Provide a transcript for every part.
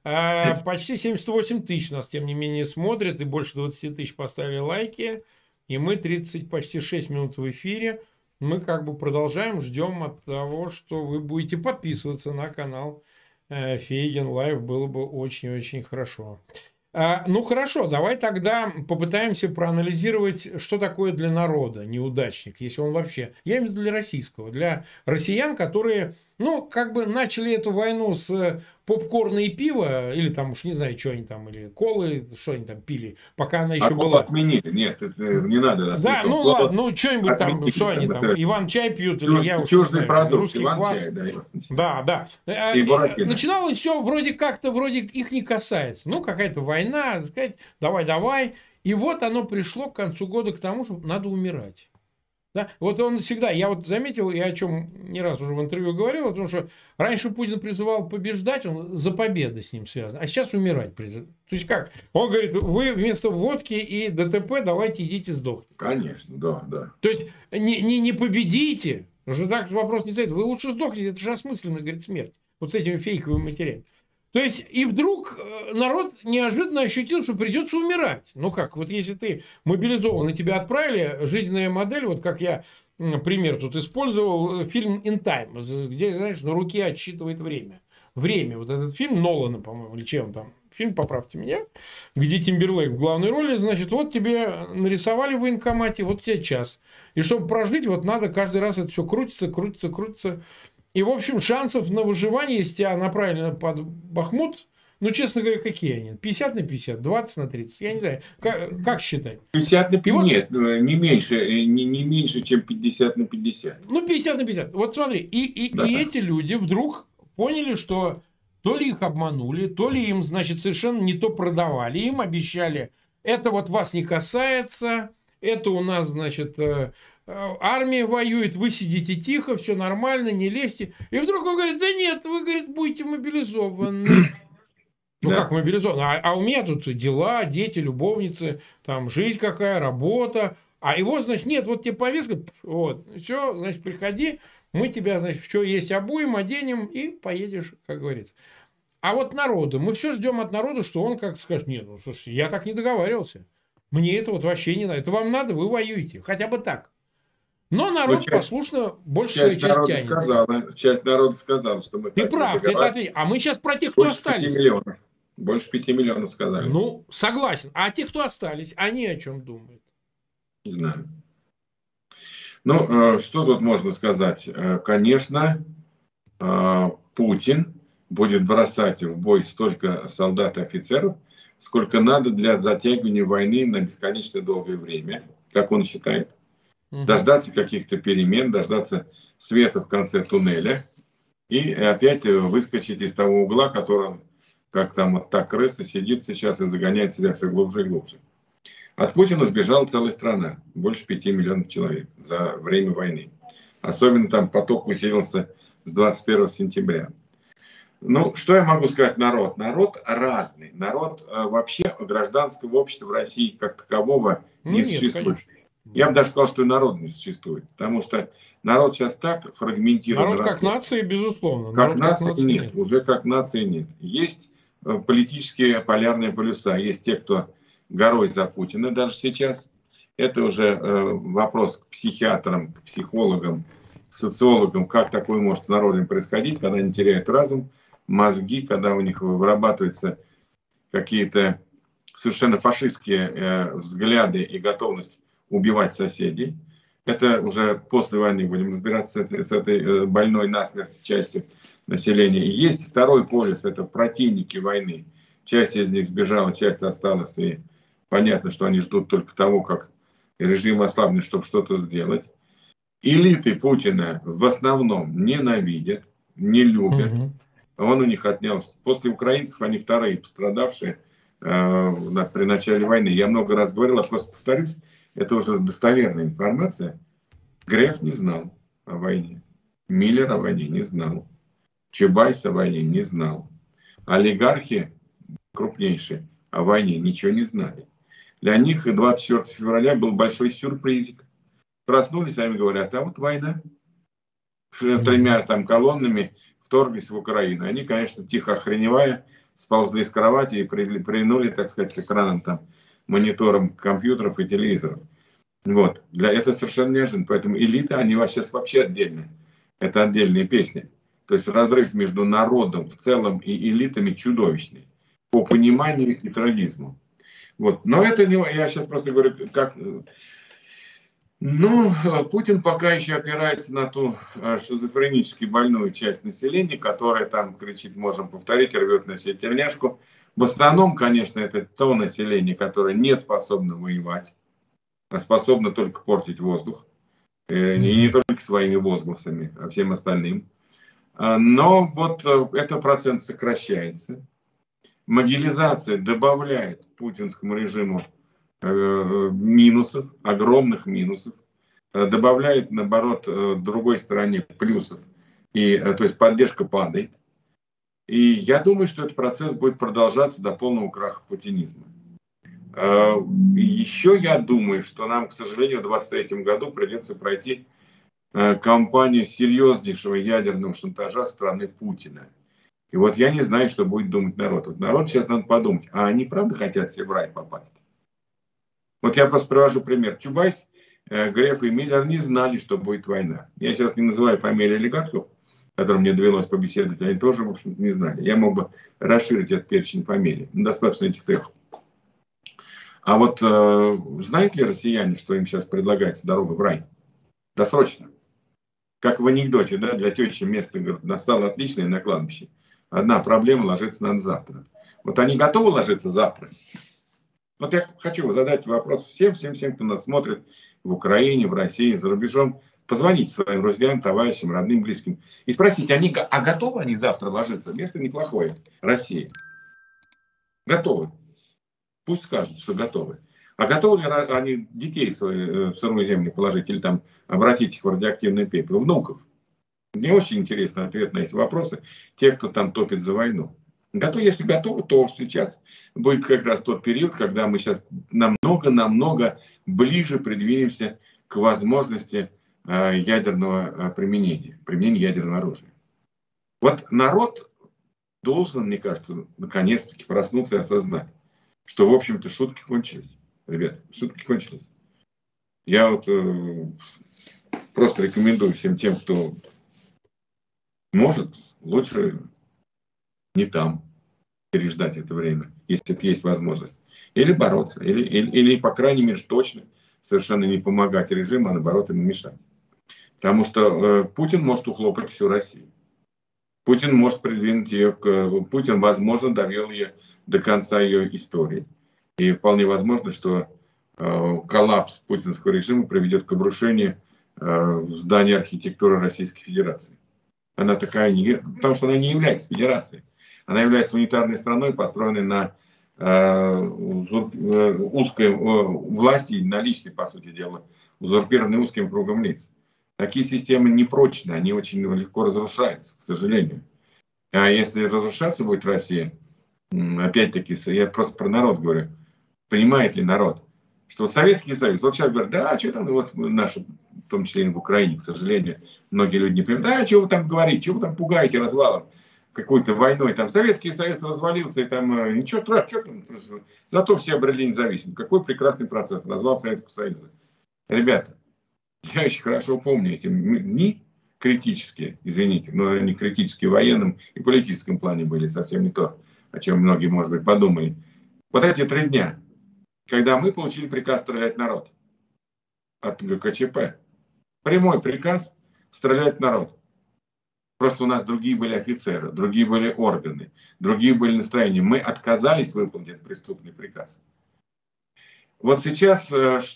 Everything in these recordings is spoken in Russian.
Почти 78 тысяч нас, тем не менее, смотрят, и больше 20 тысяч поставили лайки. И мы 30, почти 6 минут в эфире. Мы как бы продолжаем, ждем от того, что вы будете подписываться на канал Фейгин Лайв. Было бы очень-очень хорошо. Ну хорошо, давай тогда попытаемся проанализировать, что такое для народа неудачник, если он вообще, я имею в виду для российского, для россиян, которые, ну, как бы начали эту войну с попкорна и пива, или там уж не знаю, что они там, или колы, что они там пили, пока она еще А колу была. отменили. Нет, это не надо нас не Да, то. ну Колу ладно, ну что-нибудь там, отменили. что они там, Это Иван-чай пьют, или я уж не чуждый знаю, что, продукт. русский Иван-чай, квас. да, Иван-чай. Да, да. И Буратино. Начиналось все вроде как-то, вроде их не касается. Ну, какая-то война, сказать, давай. И вот оно пришло к концу года к тому, что надо умирать. Да? Вот он всегда, я вот заметил, и о чем не раз уже в интервью говорил, о том, что раньше Путин призывал побеждать, он за победы с ним связан, а сейчас умирать призывает. То есть как? Он говорит, вы вместо водки и ДТП давайте идите сдохните. Конечно, да, да. То есть не победите, уже так вопрос не стоит, вы лучше сдохните, это же осмысленно, говорит, смерть. Вот с этими фейковыми матерями. То есть, и вдруг народ неожиданно ощутил, что придется умирать. Ну как, вот если ты мобилизован, и тебя отправили, жизненная модель, вот как я пример тут использовал, фильм «In Time», где, знаешь, на руке отсчитывает время. Время, вот этот фильм Нолана, по-моему, или чем там, фильм, поправьте меня, где Тимберлейк в главной роли, значит, вот тебе нарисовали в военкомате, вот тебе час. И чтобы прожить, вот надо каждый раз это все крутится. И, в общем, шансов на выживание, если тебя направили под Бахмут, ну, честно говоря, какие они? 50 на 50, 20 на 30, я не знаю. Как считать? 50 на 50, вот, нет, не меньше, чем 50 на 50. Ну, 50 на 50. Вот смотри, Да. и эти люди вдруг поняли, что то ли их обманули, то ли им, значит, совершенно не то продавали. Им обещали, это вот вас не касается, это у нас, значит, армия воюет, вы сидите тихо, все нормально, не лезьте. И вдруг он говорит, да нет, вы, говорит, будете мобилизованы. Ну, Да. как мобилизованы? А у меня тут дела, дети, любовницы, там жизнь какая, работа. А его, значит, нет, вот тебе повестка, вот, все, значит, приходи, мы тебя, значит, что есть обуем, оденем и поедешь, как говорится. А вот народу, мы все ждем от народа, что он как скажет, нет, ну, слушайте, я так не договаривался. Мне это вот вообще не надо. Это вам надо, вы воюете. Хотя бы так. Но Но народ послушно больше свою часть тянет. Часть народа сказала, что мы Ты так не прав, ты договаривались. ответил. А мы сейчас про тех, кто Больше 5 остались. миллионов. Больше 5 миллионов сказали. Ну, согласен. А те, кто остались, они о чем думают? Не знаю. Ну, что тут можно сказать? Конечно, Путин будет бросать в бой столько солдат и офицеров, сколько надо для затягивания войны на бесконечно долгое время, как он считает. Дождаться каких-то перемен, дождаться света в конце туннеля и опять выскочить из того угла, которым, как там та крыса сидит сейчас и загоняет себя все глубже и глубже. От Путина сбежала целая страна, больше 5 миллионов человек за время войны. Особенно там поток усилился с 21 сентября. Ну, что я могу сказать народ? Народ разный. Народ вообще гражданского общества в России как такового не существует. Конечно. Я бы даже сказал, что и народ не существует. Потому что народ сейчас так фрагментирован. Народ как нация, безусловно. Как народ нация нет. Уже как нации нет. Есть политические полярные полюса. Есть те, кто горой за Путина даже сейчас. Это уже вопрос к психиатрам, к психологам, к социологам, как такое может с народом происходить, когда они теряют разум, мозги, когда у них вырабатываются какие-то совершенно фашистские взгляды и готовность убивать соседей. Это уже после войны будем разбираться с этой больной насмерть частью населения. И есть второй полюс, это противники войны. Часть из них сбежала, часть осталась, и понятно, что они ждут только того, как режим ослабнет, чтобы что-то сделать. Элиты Путина в основном ненавидят, не любят. Он у них отнял. После украинцев они вторые пострадавшие при начале войны. Я много раз говорил, а просто повторюсь, это уже достоверная информация. Греф не знал о войне. Миллер о войне не знал. Чубайс о войне не знал. Олигархи крупнейшие о войне ничего не знали. Для них 24 февраля был большой сюрпризик. Проснулись, сами говорят, а вот война. Тремя там колоннами вторглись в Украину. Они, конечно, тихо охреневая, сползли с кровати и прильнули, так сказать, к экранам, там, мониторам компьютеров и телевизоров. Вот. Это совершенно неожиданно. Поэтому элита, они сейчас вообще отдельные. Это отдельные песни. То есть разрыв между народом в целом и элитами чудовищный. По пониманию и трагизму. Вот. Но это не... Я сейчас просто говорю, как... Ну, Путин пока еще опирается на ту шизофренически больную часть населения, которая там кричит, можем повторить, рвет на себе тельняшку. В основном, конечно, это то население, которое не способно воевать, а способно только портить воздух. И не только своими возгласами, а всем остальным. Но вот этот процент сокращается. Могилизация добавляет путинскому режиму минусов, огромных минусов, добавляет, наоборот, другой стороне плюсов, то есть поддержка падает. И я думаю, что этот процесс будет продолжаться до полного краха путинизма. Еще я думаю, что нам, к сожалению, в 2023 году придется пройти кампанию серьезнейшего ядерного шантажа страны Путина. И вот я не знаю, что будет думать народ. Вот народ сейчас надо подумать, а они правда хотят себе в рай попасть? Вот я просто привожу пример. Чубайс, Греф и Миллер не знали, что будет война. Я сейчас не называю фамилии олигархов, которым мне довелось побеседовать, они тоже, в общем-то, не знали. Я мог бы расширить этот перечень фамилий. Достаточно этих трех. А вот знают ли россияне, что им сейчас предлагается дорога в рай? Досрочно. Как в анекдоте, да, для тещи место, говорит, настало отличное на кладбище. Одна проблема ложится на завтра. Вот они готовы ложиться завтра? Вот я хочу задать вопрос всем, кто нас смотрит в Украине, в России, за рубежом. Позвоните своим друзьям, товарищам, родным, близким. И спросите, а готовы они завтра ложиться? Место неплохое. Россия. Готовы. Пусть скажут, что готовы. А готовы ли они детей в сырую землю положить или там обратить их в радиоактивный пепел? Внуков. Мне очень интересно ответ на эти вопросы. Те, кто там топит за войну. Если готовы, то сейчас будет как раз тот период, когда мы сейчас намного ближе придвинемся к возможности ядерного применения ядерного оружия. Вот народ должен, мне кажется, наконец-таки проснуться и осознать, что, в общем-то, шутки кончились. Ребята, шутки кончились. Я вот просто рекомендую всем тем, кто может, лучше не там переждать это время, если это есть возможность. Или бороться, или по крайней мере, точно совершенно не помогать режиму, а наоборот ему мешать. Потому что Путин может ухлопать всю Россию. Путин может придвинуть ее Путин, возможно, довел ее до конца ее истории. И вполне возможно, что коллапс путинского режима приведет к обрушению здания архитектуры Российской Федерации. Она такая, потому что она не является федерацией. Она является унитарной страной, построенной на узкой власти, на личной, по сути дела, узурпированной узким кругом лиц. Такие системы непрочны, они очень легко разрушаются, к сожалению. А если разрушаться будет Россия, опять-таки, я просто про народ говорю, понимает ли народ, что вот Советский Союз, вот сейчас говорят, да, что там, вот наши, в том числе и в Украине, к сожалению, многие люди не понимают, да, что вы там говорите, что вы там пугаете развалом, какой-то войной, там Советский Союз развалился, и там ничего страшного, зато все обрели независимость. Какой прекрасный процесс, развал Советского Союза. Ребята, я очень хорошо помню эти дни критические, извините, но они критические в военном и политическом плане были, совсем не то, о чем многие, может быть, подумали. Вот эти 3 дня, когда мы получили приказ стрелять в народ от ГКЧП. Прямой приказ стрелять в народ. Просто у нас другие были офицеры, другие были органы, другие были настроения. Мы отказались выполнить этот преступный приказ. Вот сейчас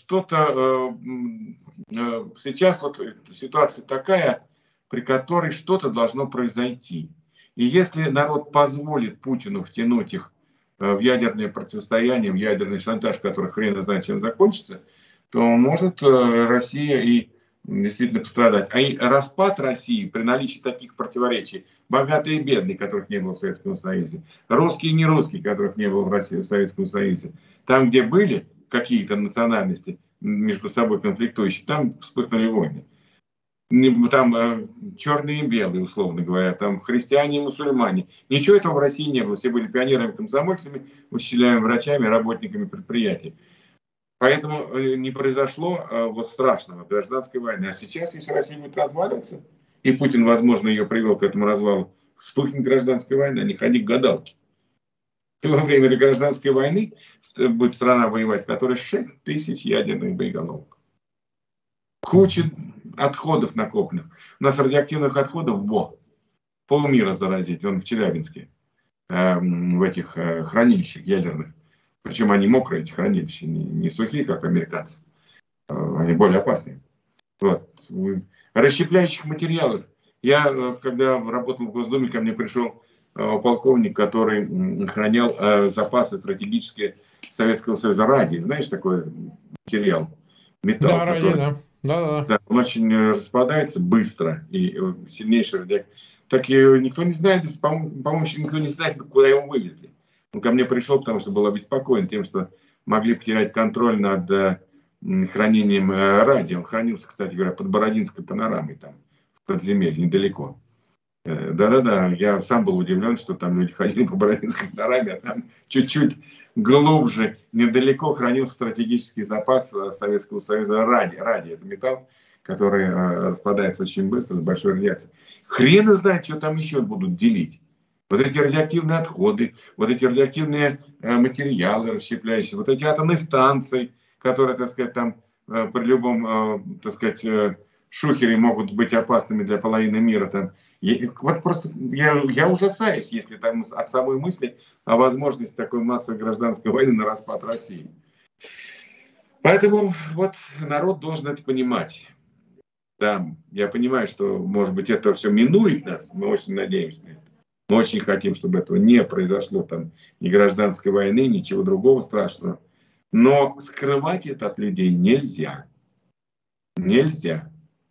сейчас вот ситуация такая, при которой что-то должно произойти. И если народ позволит Путину втянуть их в ядерное противостояние, в ядерный шантаж, который хрен знает чем закончится, то может Россия и действительно пострадать. А и распад России при наличии таких противоречий, богатые и бедные, которых не было в Советском Союзе, русские и нерусские, которых не было в Советском Союзе, там, где были какие-то национальности между собой конфликтующие, там вспыхнули войны. там черные и белые, условно говоря, там христиане и мусульмане. Ничего этого в России не было. Все были пионерами, комсомольцами, учителями, врачами, работниками предприятий. Поэтому не произошло вот страшного гражданской войны. А сейчас, если Россия будет разваливаться, и Путин, возможно, ее привел к этому развалу, вспыхнет гражданская война, не ходи к гадалке. И во время гражданской войны будет страна воевать, в которой 6 тысяч ядерных боеголовок. Куча отходов накопленных. У нас радиоактивных отходов полмира заразить. Он в Челябинске, в этих хранилищах ядерных. Причем они мокрые, эти хранилища, не сухие, как американцы. Они более опасные. Вот. Расщепляющих материалов. Я, когда работал в Госдуме, ко мне пришел полковник, который хранял запасы стратегические Советского Союза радий. Знаешь, такой материал? Металл, да, радий, да. Да. Он очень распадается быстро и сильнейший радиоактивный. Так и никто не знает, по-моему, никто не знает, куда его вывезли. Он ко мне пришел, потому что был обеспокоен тем, что могли потерять контроль над хранением радио. Он хранился, кстати говоря, под Бородинской панорамой, там, в подземелье, недалеко. Да-да-да, я сам был удивлен, что там люди ходили по Бородинской панораме, а там чуть-чуть глубже, недалеко хранился стратегический запас Советского Союза радий. Радий – это металл, который распадается очень быстро, с большой радиацией. Хрен знает, что там еще будут делить. Вот эти радиоактивные отходы, вот эти радиоактивные материалы расщепляющие, вот эти атомные станции, которые, так сказать, там при любом, так сказать, шухере могут быть опасными для половины мира. Там. Вот просто я ужасаюсь, если там от самой мысли о возможности такой массовой гражданской войны на распад России. Поэтому вот народ должен это понимать. Да, я понимаю, что, может быть, это все минует нас, мы очень надеемся на это. Мы очень хотим, чтобы этого не произошло, там, ни гражданской войны, ничего другого страшного. Но скрывать это от людей нельзя. Нельзя.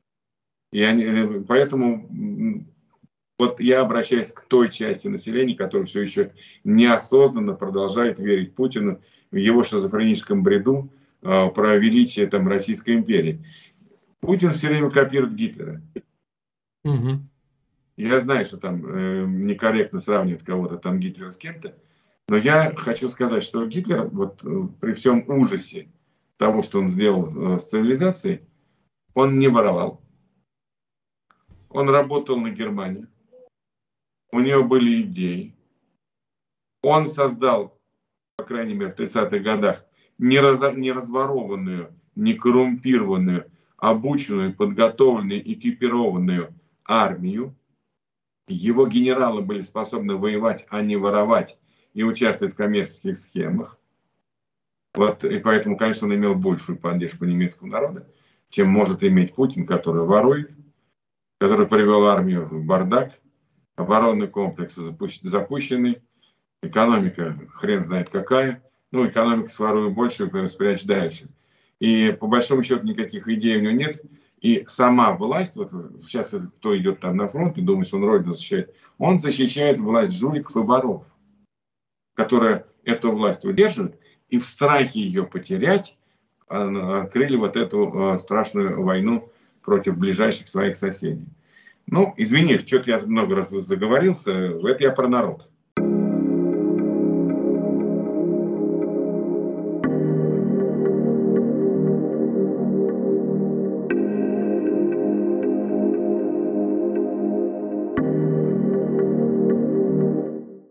Поэтому вот я обращаюсь к той части населения, которая все еще неосознанно продолжает верить Путину в его шизофреническом бреду про величие там, Российской империи. Путин все время копирует Гитлера. Угу. Я знаю, что там некорректно сравнивать кого-то там Гитлера с кем-то, но я хочу сказать, что Гитлер вот при всем ужасе того, что он сделал с цивилизацией, он не воровал. Он работал на Германию. У него были идеи. Он создал, по крайней мере, в 30-х годах не разворованную, не коррумпированную, обученную, подготовленную, экипированную армию. Его генералы были способны воевать, а не воровать и участвовать в коммерческих схемах. Вот, и поэтому, конечно, он имел большую поддержку немецкого народа, чем может иметь Путин, который ворует, который привел армию в бардак, оборонный комплекс запущенный, экономика хрен знает какая, ну, экономика сворую больше, спрячь дальше. И по большому счету никаких идей у него нет. И сама власть, вот сейчас кто идет там на фронт и думает, что он Родину защищает, он защищает власть жуликов и воров, которые эту власть удерживают, и в страхе ее потерять открыли вот эту страшную войну против ближайших своих соседей. Ну, извини, что-то я много раз заговорился, это я про народ.